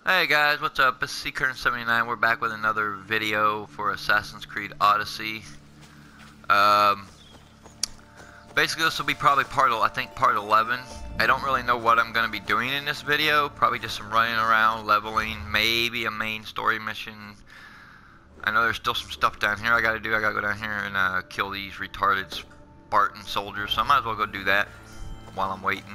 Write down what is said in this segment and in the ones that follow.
Hey guys, what's up? It's CKern79. We're back with another video for Assassin's Creed Odyssey. Basically this will be probably part 11. I don't really know what I'm going to be doing in this video. Probably just some running around, leveling, maybe a main story mission. I know there's still some stuff down here I got to do. I got to go down here and kill these retarded Spartan soldiers. So I might as well go do that while I'm waiting.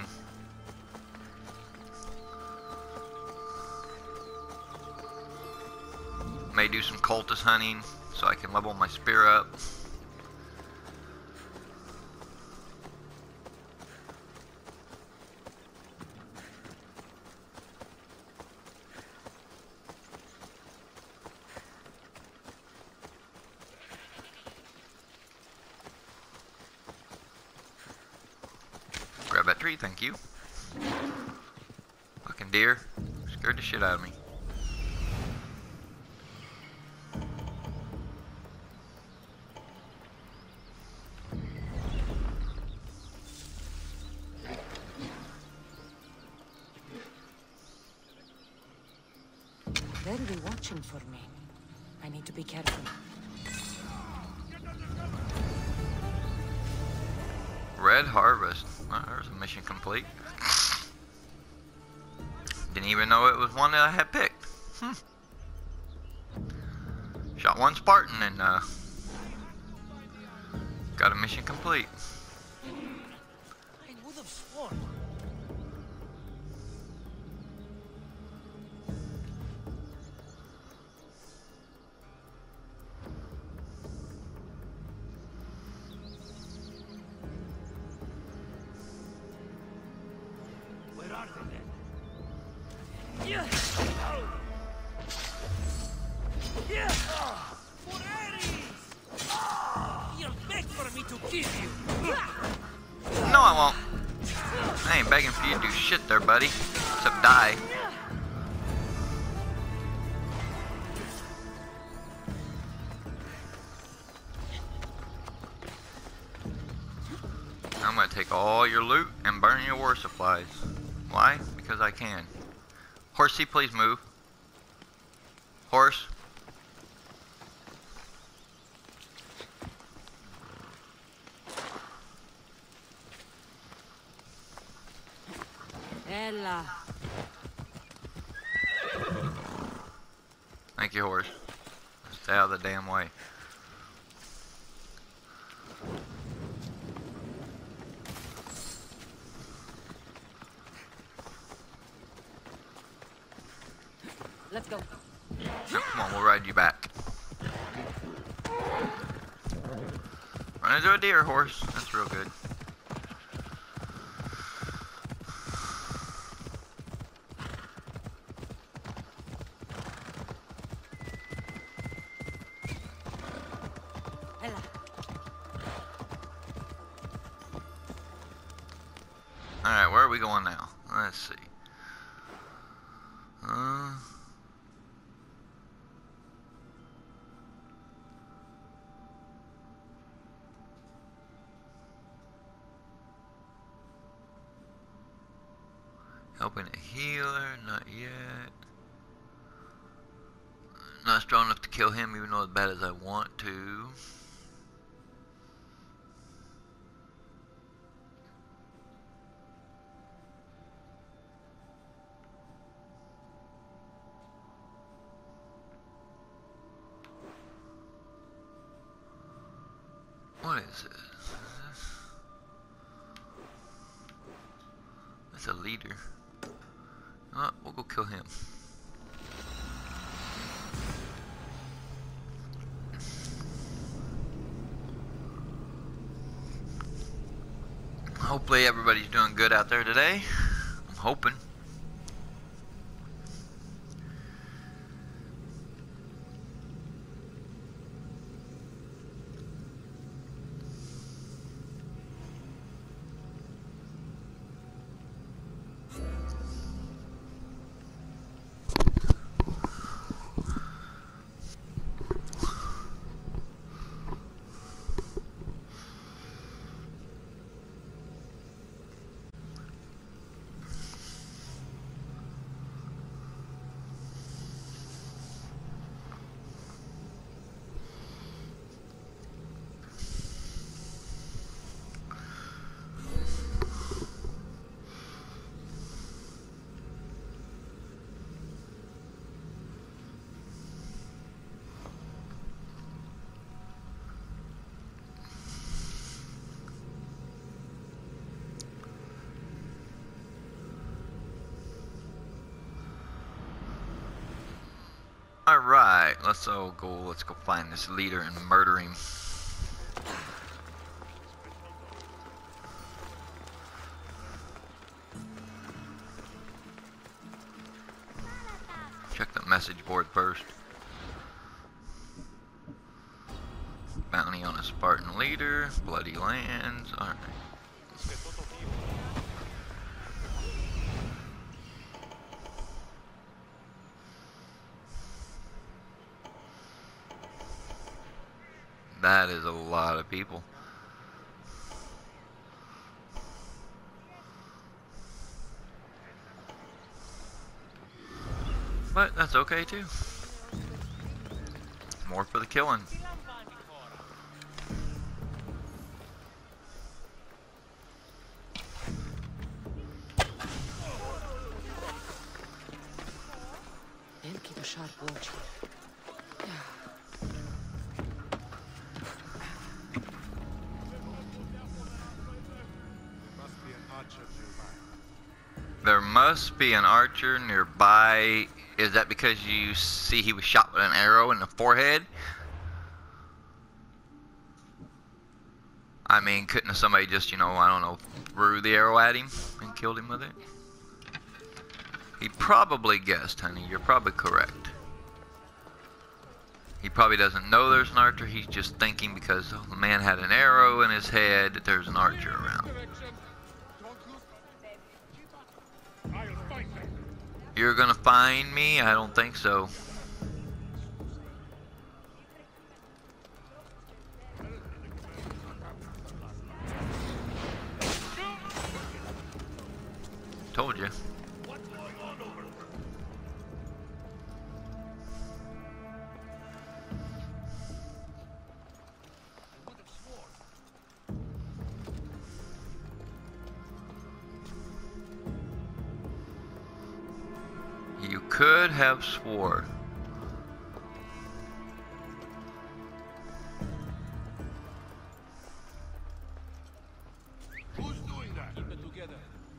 May do some cultist hunting so I can level my spear up. Grab that tree, thank you. Fucking deer. Scared the shit out of me. They'll be watching for me. I need to be careful. Red Harvest. Well, there's a mission complete. Didn't even know it was one that I had picked. Shot one Spartan and got a mission complete. I would have sworn. Where are they then? Yeah. Yeah. For Ares! You'll beg for me to kill you. No, I won't. I ain't begging for you to do shit there, buddy. Except die. I'm gonna take all your loot and burn your war supplies. Why? Because I can. Horsey, please move. Horse. Ella. Thank you, horse. Stay out of the damn way. Let's go. No, come on, we'll ride you back. Run into a deer, horse. That's real good. Ella. Alright, where are we going now? Let's see. Helping a healer, not yet. Not strong enough to kill him, even though as bad as I want to. What is this? That's a leader. Oh, we'll go kill him. Hopefully everybody's doing good out there today. I'm hoping. Alright, let's go find this leader and murder him. Check the message board first. Bounty on a Spartan leader, bloody lands, alright. That is a lot of people. But that's okay too. More for the killing. They'll keep a sharp watch. There must be an archer nearby. Is that because you see he was shot with an arrow in the forehead? I mean, couldn't somebody just, you know, I don't know, threw the arrow at him and killed him with it? He probably guessed, honey. You're probably correct. He probably doesn't know there's an archer. He's just thinking because the man had an arrow in his head that there's an archer around. You're gonna find me? I don't think so. Told you. You could have swore. Who's doing that? Keep it together.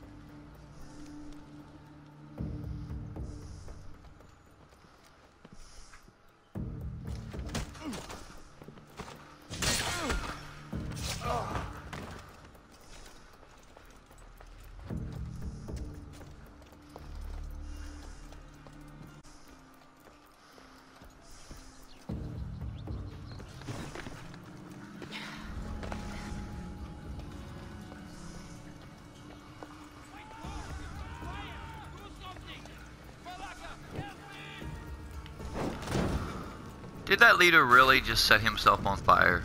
Did that leader really just set himself on fire?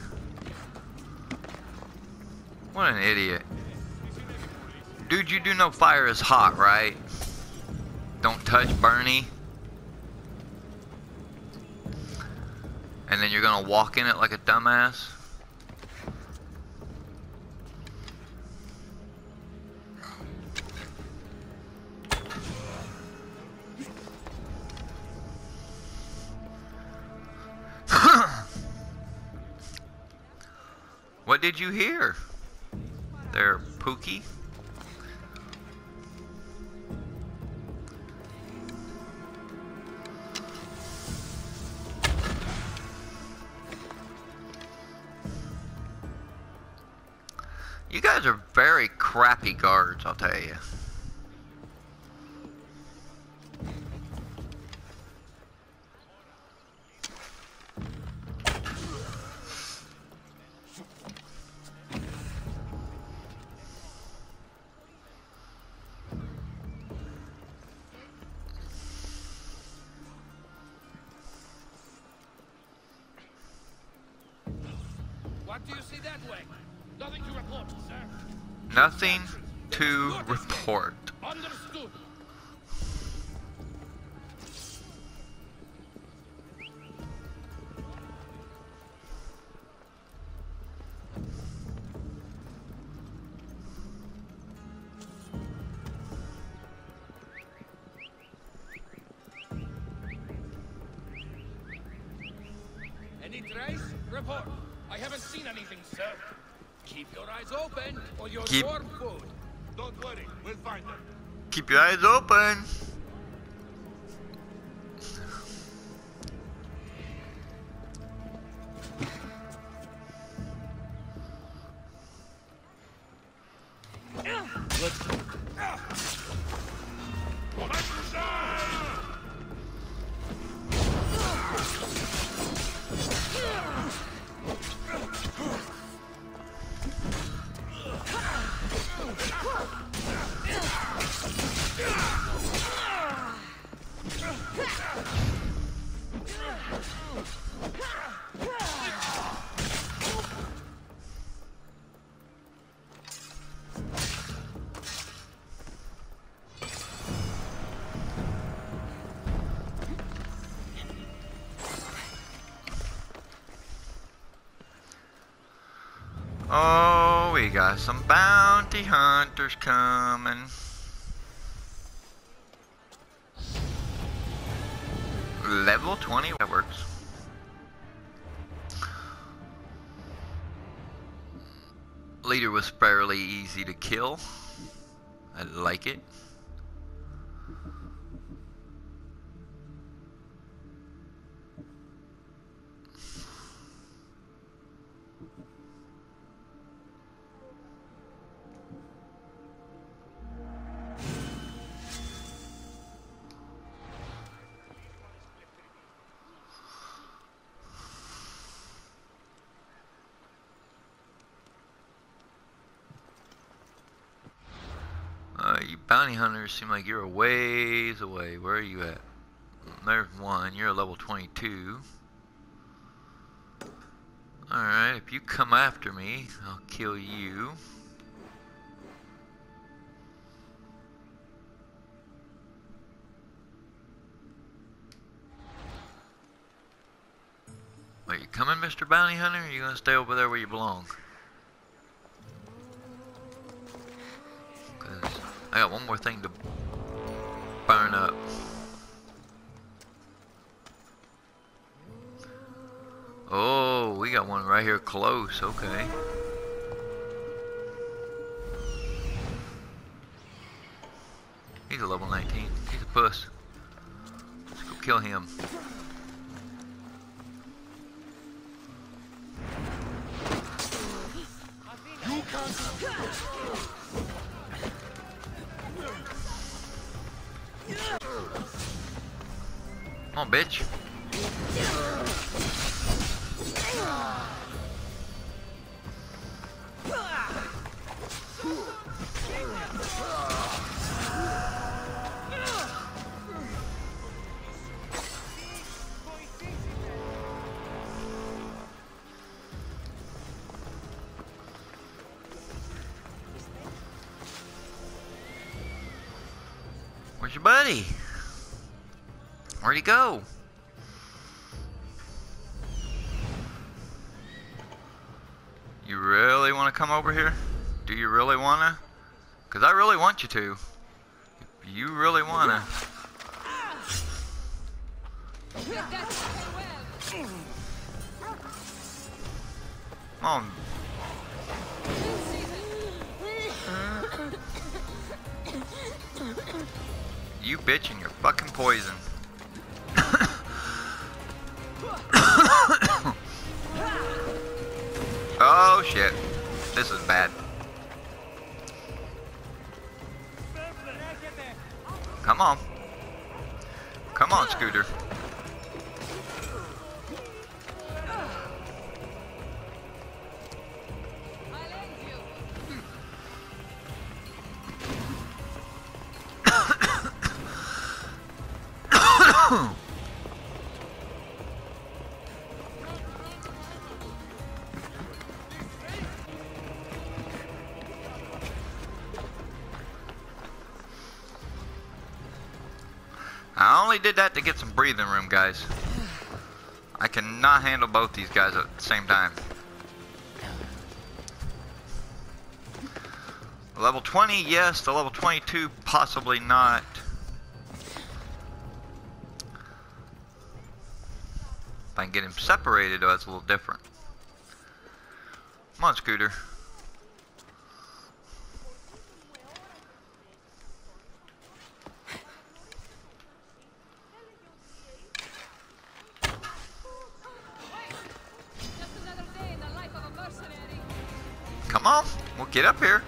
What an idiot. Dude, you do know fire is hot, right? Don't touch Bernie. And then you're gonna walk in it like a dumbass? What did you hear there, Pookie? You guys are very crappy guards, I'll tell you. What do you see that way? Nothing to report, sir. Nothing to report. Understood. Any trace? Report. I haven't seen anything, sir. Keep your eyes open, or you're warm food. Don't worry, we'll find them. Keep your eyes open. Oh, we got some bounty hunters coming. Level 20, that works. Leader was fairly easy to kill. I like it. You bounty hunters seem like you're a ways away. Where are you at? There's one. You're a level 22. Alright, if you come after me, I'll kill you. Are you coming, Mr. Bounty Hunter, or are you gonna stay over there where you belong? I got one more thing to burn up. Oh, we got one right here close, okay. He's a level 19. He's a puss. Let's go kill him. Come on, bitch. Where's your buddy? Where'd he go? You really want to come over here? Do you really want to? Because I really want you to. If you really want to. Come on. You bitch and you're fucking poison. Oh shit. This is bad. Come on. Come on, Scooter. I only did that to get some breathing room, guys. I cannot handle both these guys at the same time. Level 20, yes. The level 22, possibly not. If I can get him separated, though, that's a little different. Come on, Scooter. Come on, we'll get up here.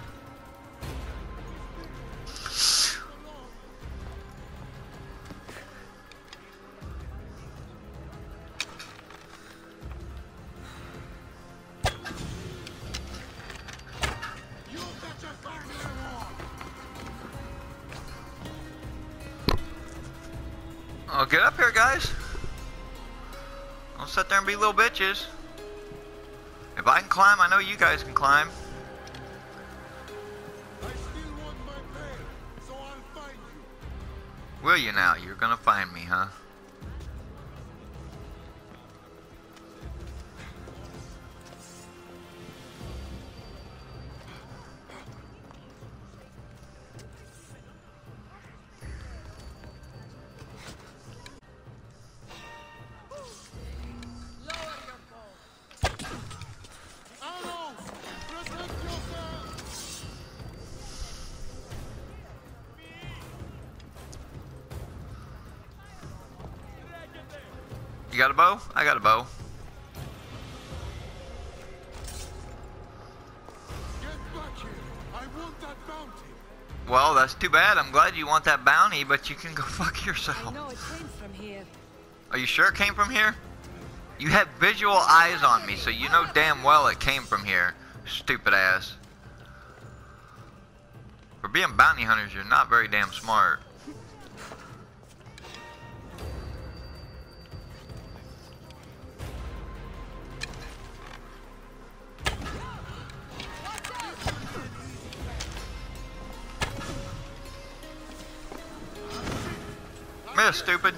Oh, get up here, guys. Don't sit there and be little bitches. If I can climb, I know you guys can climb. I still want my pay, so I'll find you. Will you now? You're gonna find me, huh? You got a bow? I got a bow. Get back here. I want that bounty. Well, that's too bad. I'm glad you want that bounty, but you can go fuck I yourself. know it came from here. Are you sure it came from here? You have visual eyes on me, so you know damn well it came from here. Stupid ass. For being bounty hunters, you're not very damn smart. Miss, stupid.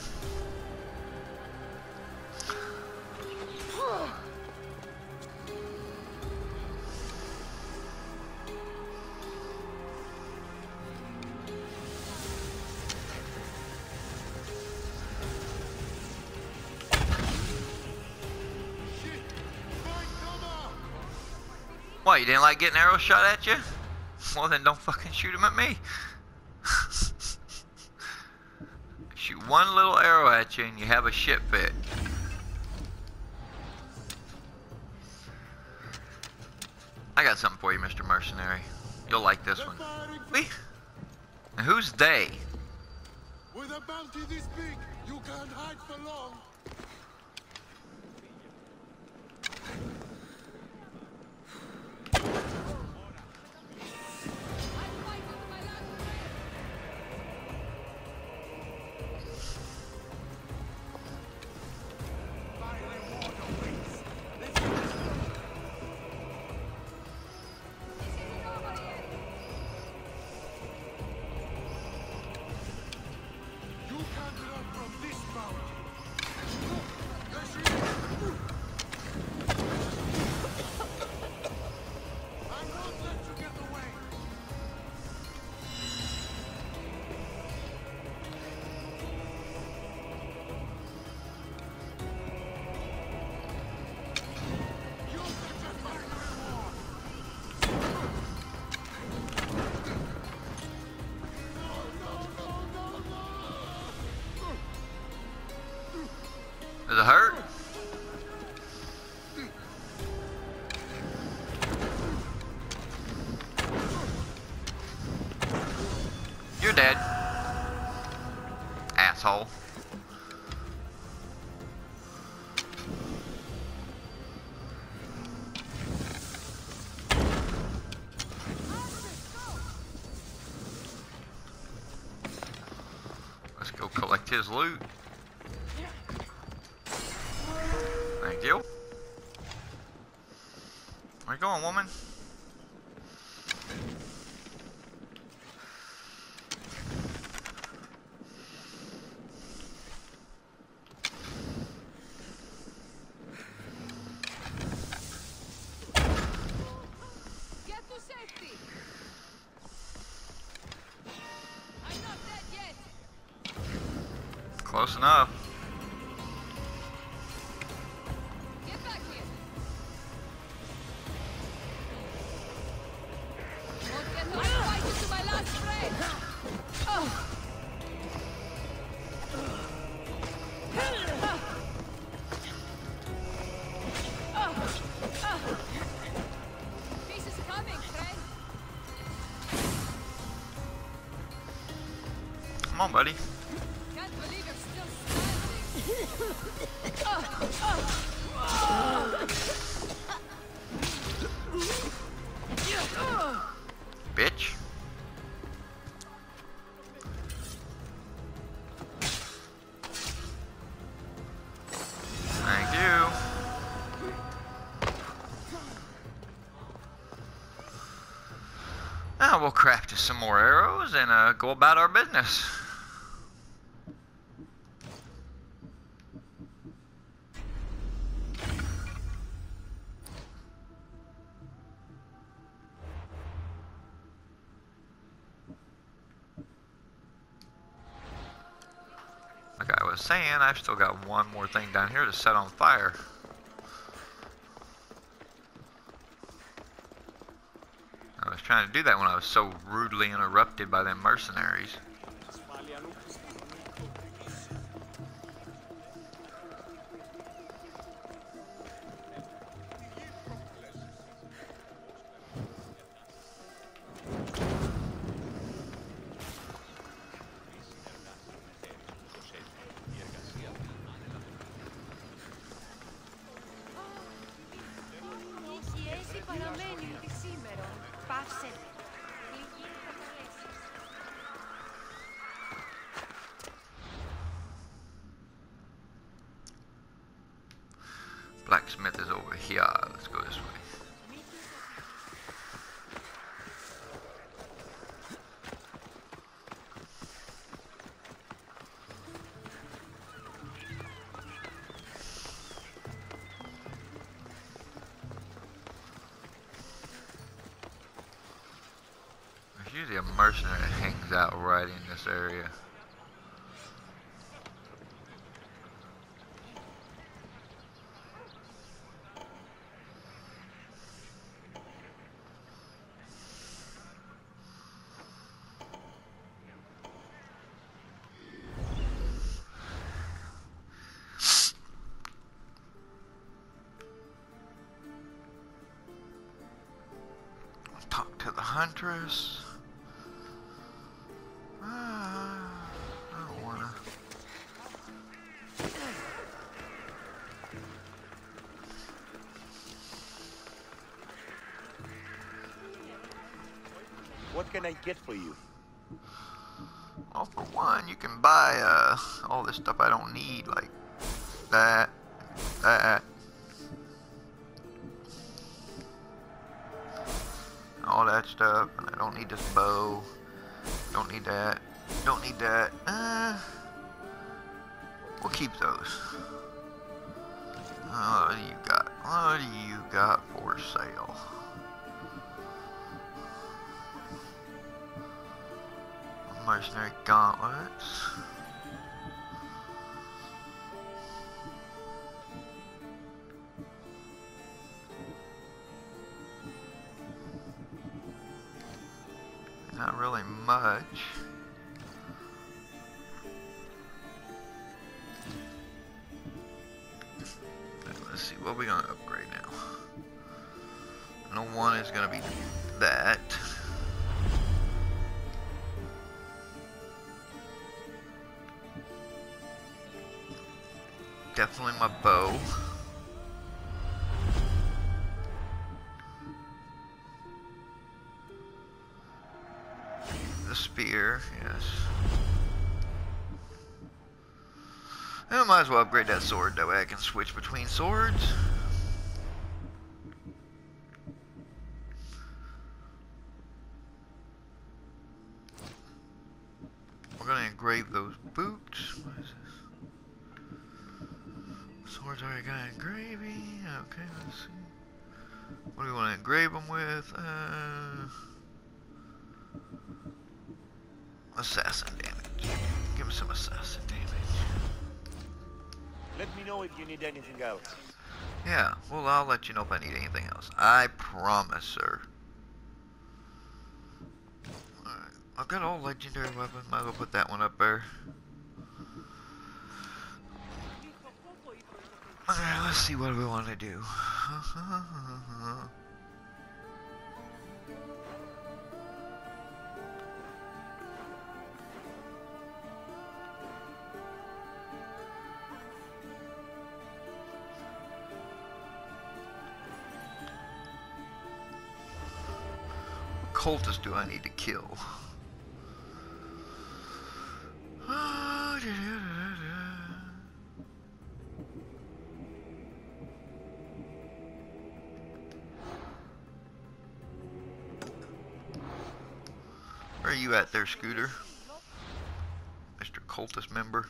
What, you didn't like getting arrows shot at you? Well then don't fucking shoot them at me. Shoot one little arrow at you and you have a shit fit. I got something for you, Mr. Mercenary. You'll like this one. Wait. And who's they? With a bounty this big, you can't hide for long. Does it hurt? You're dead. Asshole. Let's go collect his loot. Thank you. Where you going, woman? Get to safety. I'm not dead yet. Close enough. Get back here. Won't get to fight you to my last friend. Oh. Peace is coming, friend. Come on, buddy. Can't believe you're still standing. Bitch. Thank you. Now we'll craft us some more arrows and go about our business. Like I was saying, I've still got one more thing down here to set on fire. I was trying to do that when I was so rudely interrupted by them mercenaries. Blacksmith is over here. Let's go this way. There's usually a mercenary that hangs out right in this area. Talk to the huntress. I don't wanna. What can I get for you? Well, for one, you can buy all this stuff I don't need, like that, all that stuff. And I don't need this bow. Don't need that. Don't need that. We'll keep those. What do you got? What do you got for sale? Mercenary gauntlets. Not really much. Let's see, what are we gonna upgrade now? No one is gonna be that. Definitely my bow. The spear, yes. And I might as well upgrade that sword, that way I can switch between swords. We're gonna engrave those boots. What is this? Swords already got engraving. Okay, let's see. What do we want to engrave them with? Assassin damage. Give him some assassin damage. Let me know if you need anything else. Yeah, well, I'll let you know if I need anything else. I promise, sir. Alright, I've got all legendary weapons. Might as well put that one up there. Alright, let's see what we want to do. What cultist do I need to kill? Where are you at there, Scooter? Mr. Cultist member.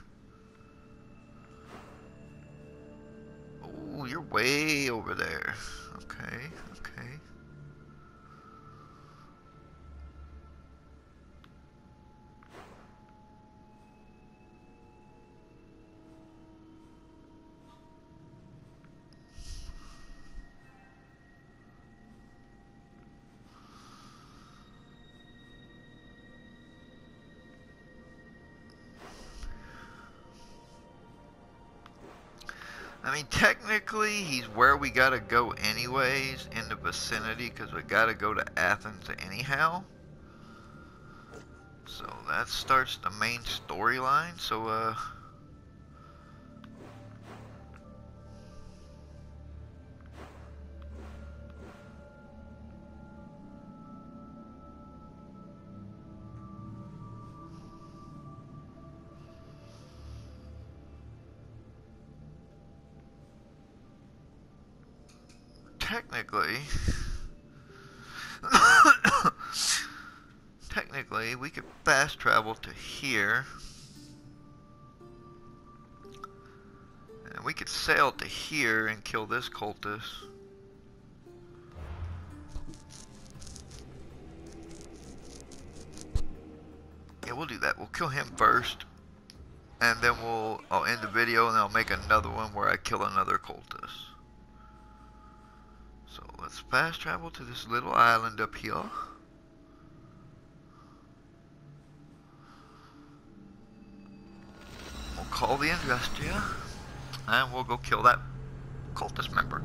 Oh, you're way over there. Okay, okay. I mean, technically, he's where we gotta go anyways, in the vicinity, because we gotta go to Athens anyhow. So that starts the main storyline, so, technically, technically, we could fast travel to here. And we could sail to here and kill this cultist. Yeah, we'll do that. We'll kill him first. And then I'll end the video and I'll make another one where I kill another cultist. So let's fast travel to this little island up here. We'll call the Andrestia. And we'll go kill that cultist member.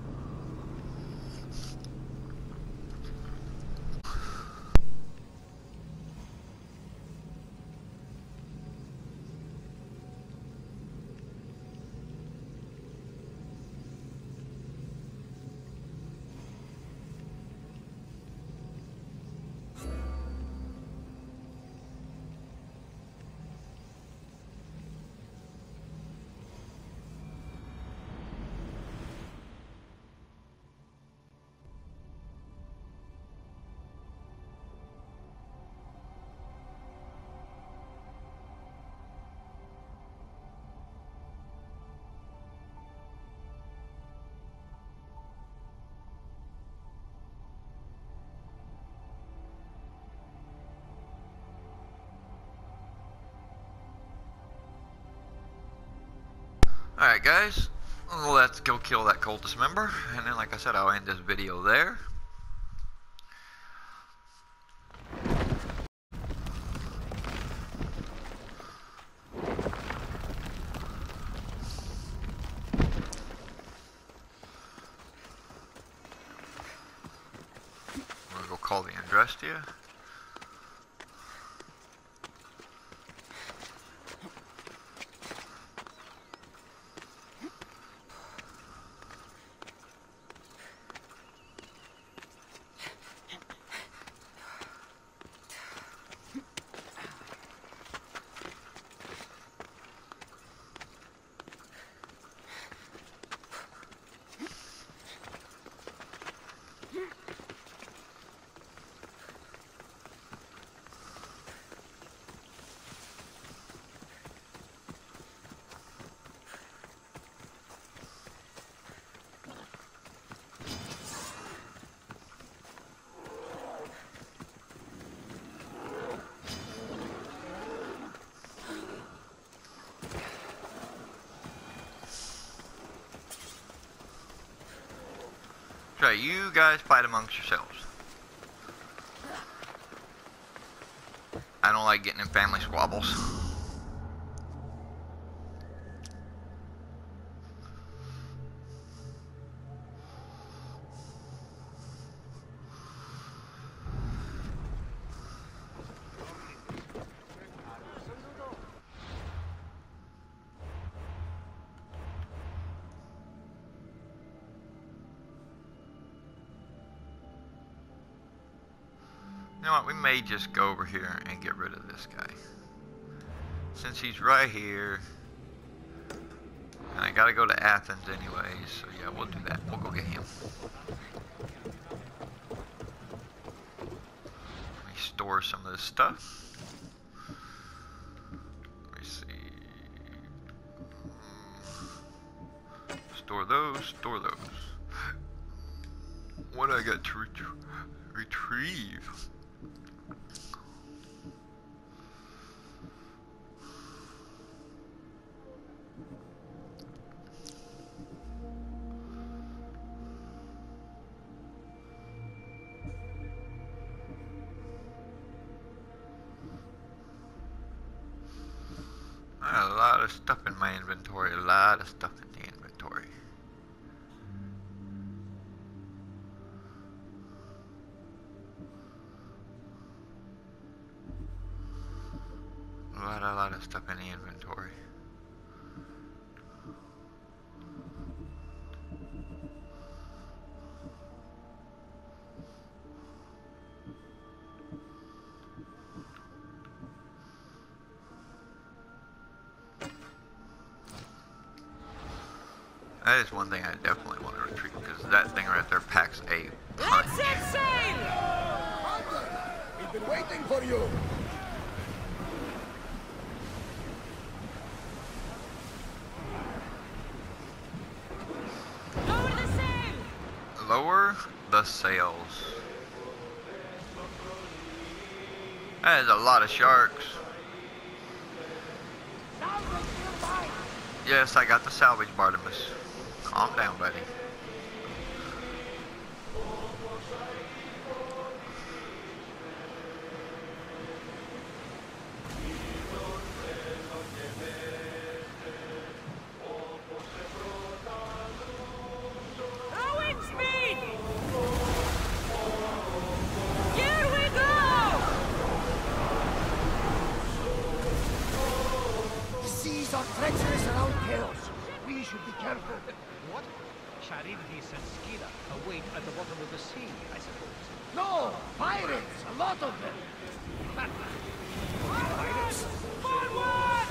Alright guys, let's go kill that cultist member, and then like I said, I'll end this video there. I'm gonna go call the Andrestia. Try you guys fight amongst yourselves. I don't like getting in family squabbles. You know what, we may just go over here and get rid of this guy. Since he's right here, and I gotta go to Athens anyways, so yeah, we'll do that. We'll go get him. Let me store some of this stuff. Let me see. Store those, store those. What do I got to retrieve? I got a lot of stuff in my inventory, a lot of stuff in the inventory. A lot of stuff in the inventory. That is one thing I definitely want to retreat, because that thing right there packs a punch. Let's set sail! We've been waiting for you. Lower the sail! Lower the sails. That is a lot of sharks. Yes, I got the salvage, Bartimus. Calm down, buddy. Rowing speed! Here we go! The seas are treacherous around Chaos. We should be careful. What? Charybdis and Scylla await at the bottom of the sea, I suppose. No! Pirates! A lot of them! Pirates? Forward!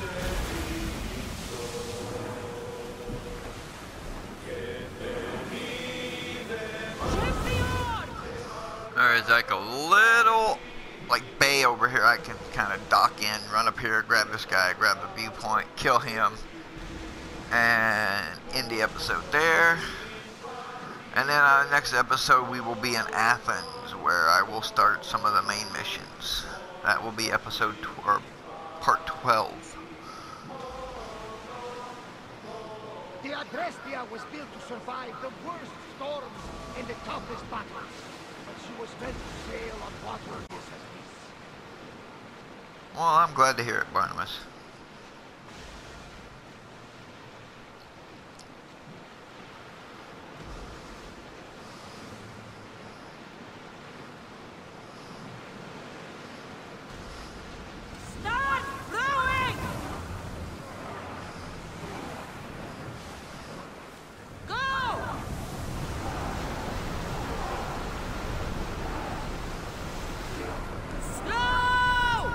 Ship the oar! There is like a little bay over here I can kind of dock in, run up here, grab this guy, grab the viewpoint, kill him, and end the episode there. And then next episode we will be in Athens, where I will start some of the main missions. That will be or part 12. The Adrestia was built to survive the worst storms and the toughest battles. But she was meant to sail on water this as this. Well, I'm glad to hear it, Barnabas. Start rowing! Go! Slow!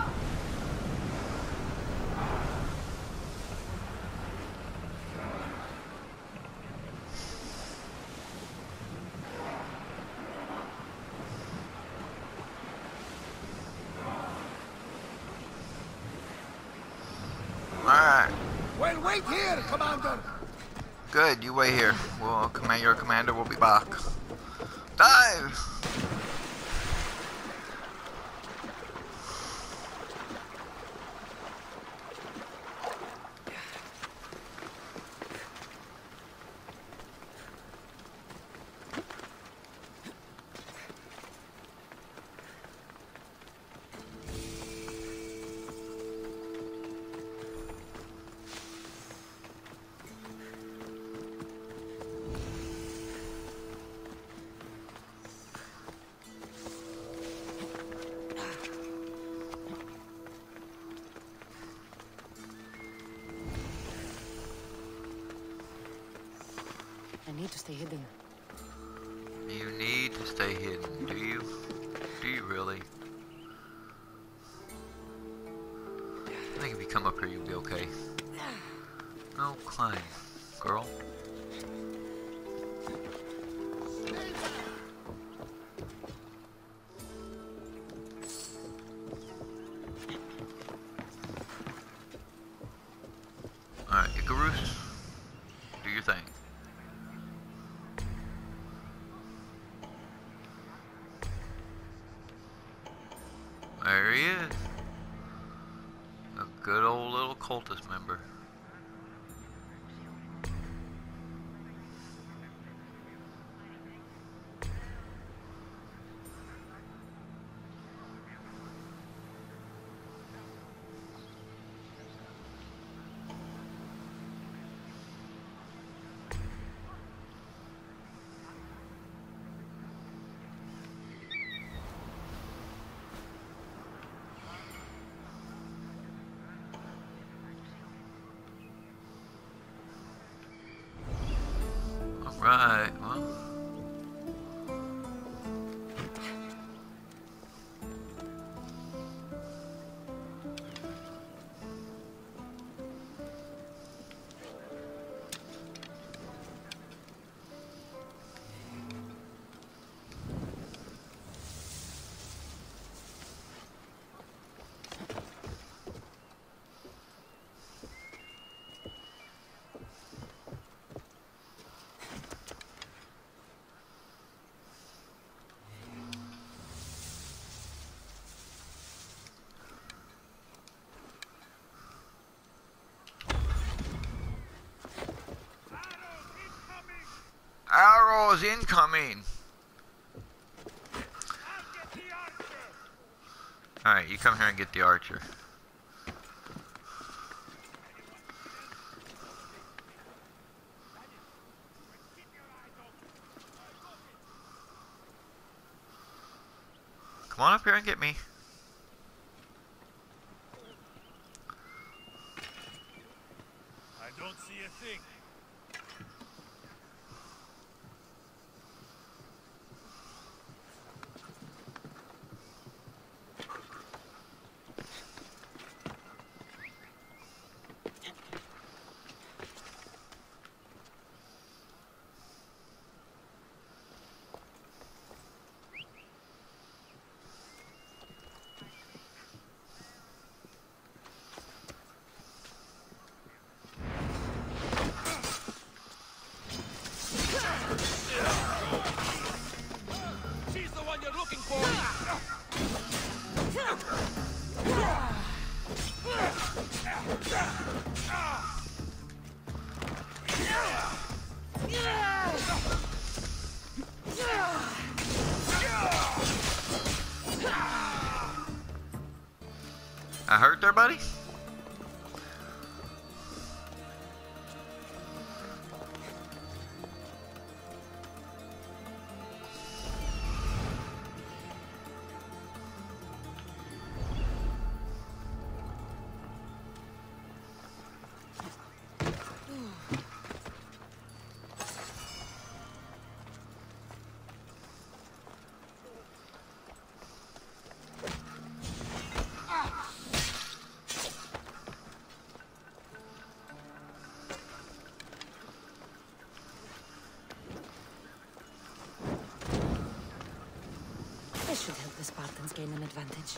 Alright, Well, wait here, Commander! good, you wait here. Your commander will be back. Dive! I need to stay hidden. You need to stay hidden, do you? Do you really? I think if you come up here, you'll be okay. No climb, girl. Alright, Icarus, do your thing. There he is. A good old little cultist member. Right, well. Arrows incoming. Alright, you come here and get the archer. Come on up here and get me. I don't see a thing. She's the one you're looking for. I hurt there, buddy? This should help the Spartans gain an advantage.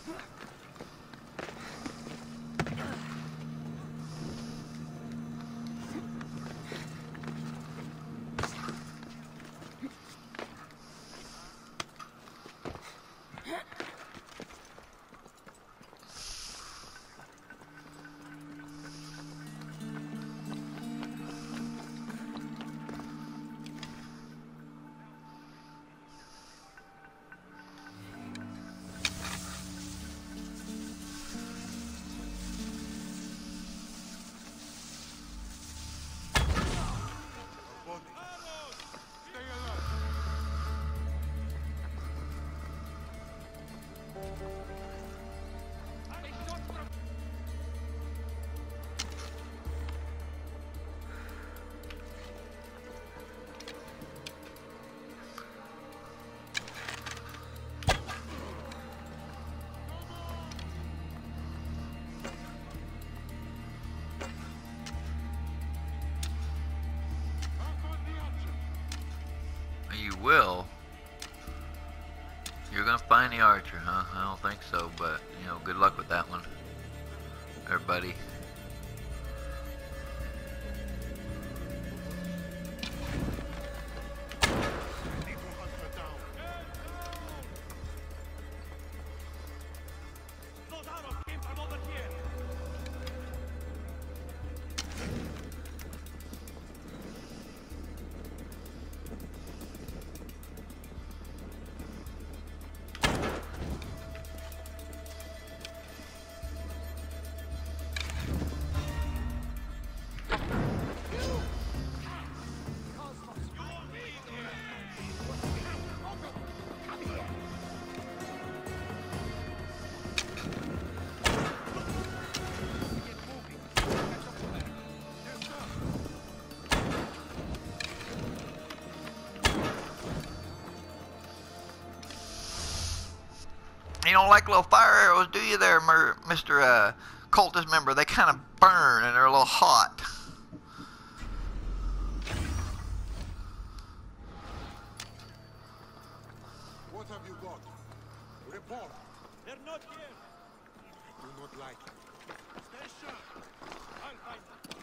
You will. You're gonna find the archer, huh? I don't think so, but you know, good luck with that one, everybody. You don't like little fire arrows, do you there, Mr. Cultist member? They kind of burn and they're a little hot. What have you got? Report. They're not here. Do not like it. Stay sharp. I'll find them.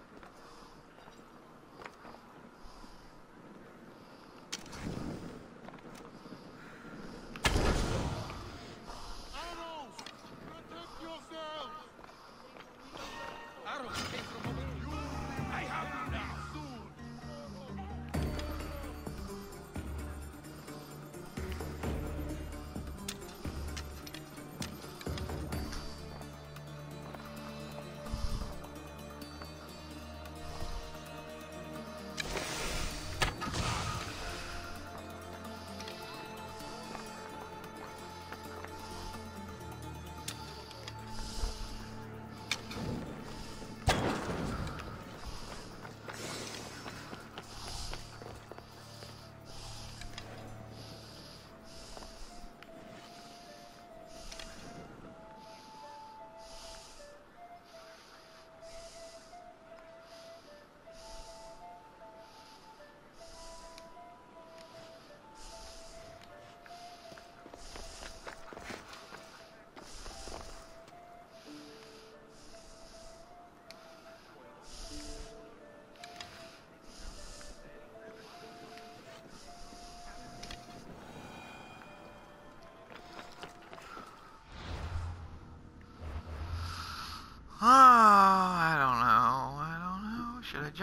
Arrows! Protect yourselves! Arrows came from over here. I have you now. Soon!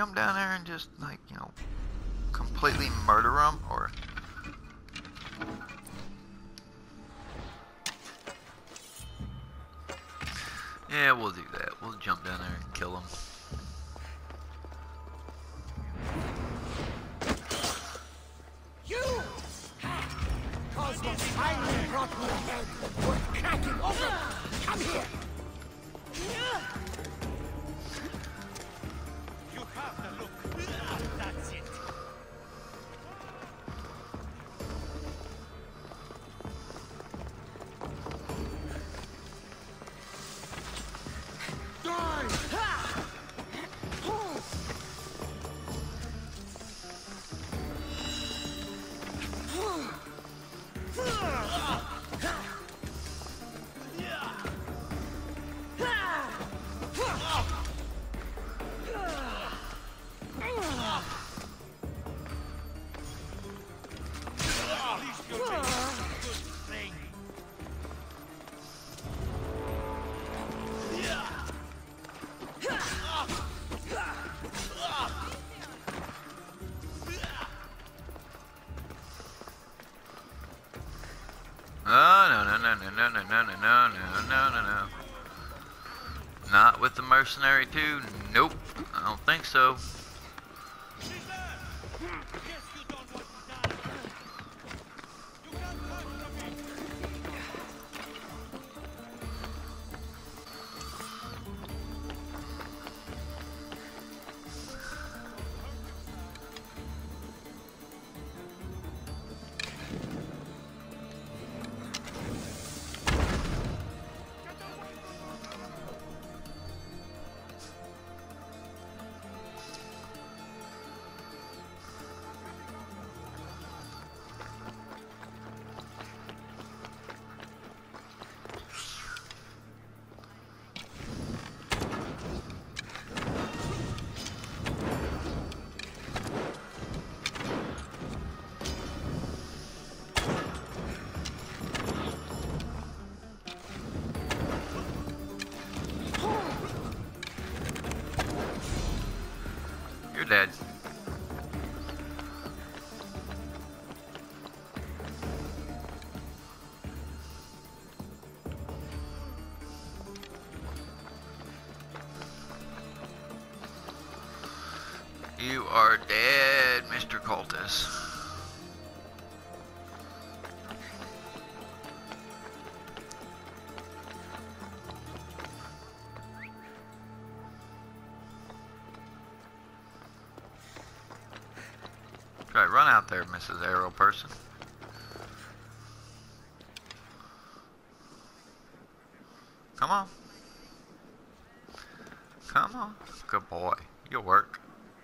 jump down there and just, like, you know, completely murder them, or... Yeah, we'll do that. We'll jump down there and kill them. You! Cosmos finally brought me a head worth cracking open! Come here! You have the look. That's it. No. Not with the mercenary too. Nope. I don't think so. You're dead. You are dead, Mr. Cultist. Right, run out there, Mrs. Arrow Person. Come on. Come on. Good boy. You'll work.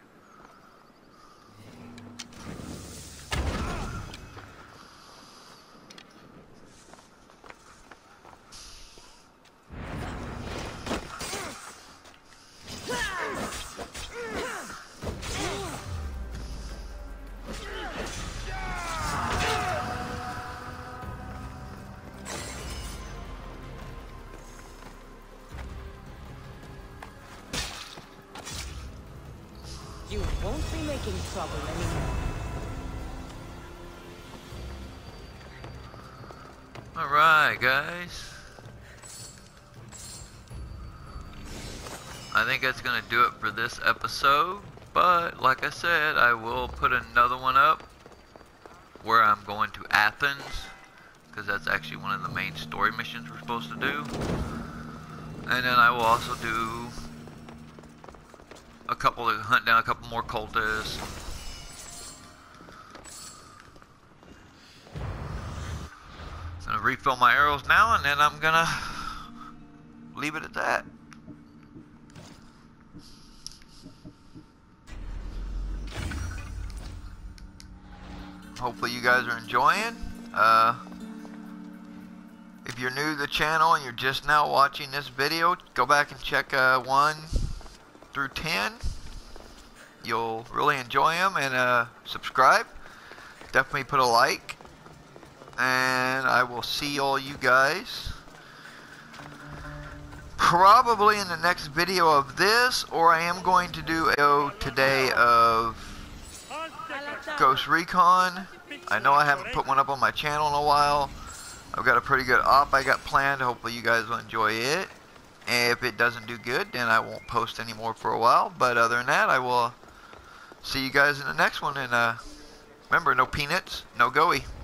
You won't be making trouble anymore. Alright, guys. I think that's going to do it for this episode. But, like I said, I will put another one up where I'm going to Athens, because that's actually one of the main story missions we're supposed to do. And then I will also do a couple to hunt down a couple more cultists. I'm gonna refill my arrows now, and then I'm gonna leave it at that. Hopefully you guys are enjoying. If you're new to the channel and you're just now watching this video, go back and check 1 through 10. You'll really enjoy them, and subscribe. Definitely put a like, and I will see all you guys probably in the next video of this, or I am going to do a video today of Ghost Recon. I know I haven't put one up on my channel in a while. I've got a pretty good op I got planned. Hopefully you guys will enjoy it. And if it doesn't do good, then I won't post anymore for a while. But other than that, I will see you guys in the next one. And remember, no peanuts, no goey.